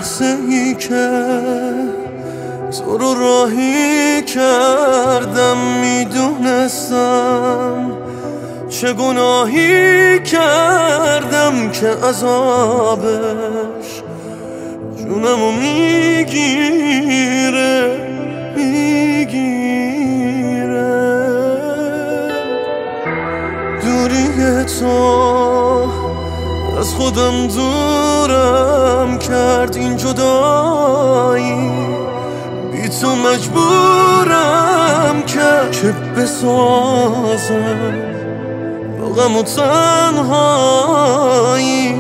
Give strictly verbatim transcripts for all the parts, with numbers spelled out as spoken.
لحظه ای که تو رو راهی کردم، میدونستم چه گناهی کردم که عذابش جونمو میگیره میگیره. دوری تو از خودم دورم کرد، این جدایی بی تو مجبورم کرد که بسازم با غم و تنهایی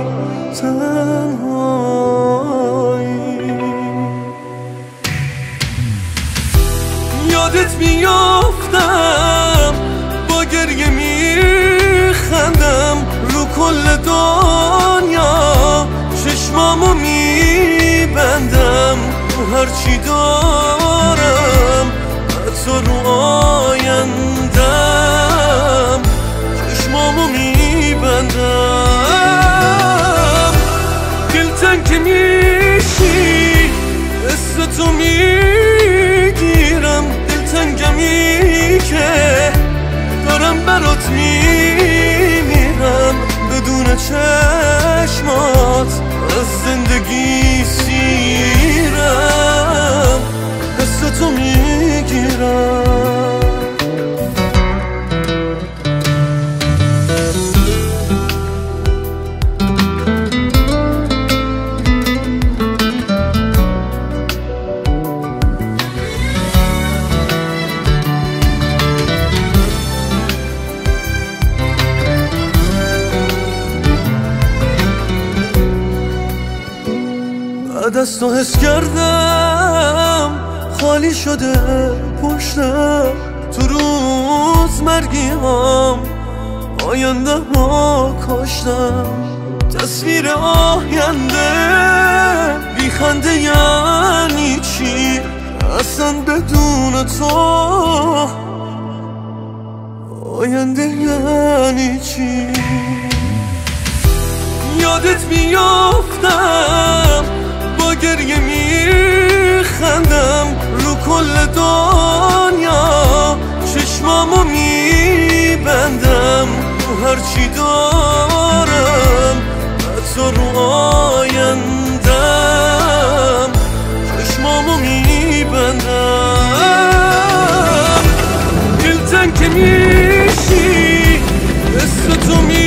تنهایی. یادت میافتم با گریه میخندم، رو کل دنیا چشمامو میبندم، رو هرچی دارم حتی رو آیندم چشمامو میبندم. دلتنگ که میشی قصه تو میگیرم، دلتنگمی که دارم برات میمیرم، بدون چشمات از زندگی سیرم، حس تو میگیرم. بعد از تو حس کردم خالی شده پشتم، تو روز مرگیام آینده ها کاشتم. تصویر آینده بی خنده یعنی چی؟ اصلا بدون تو آینده یعنی چی؟ یادت میافتم با گریه میخندم، رو کل دنیا چشمامو میبندم، رو هرچی دارم حتی رو آیندم چشمامو میبندم. دلتنگ که میشی قصه تو می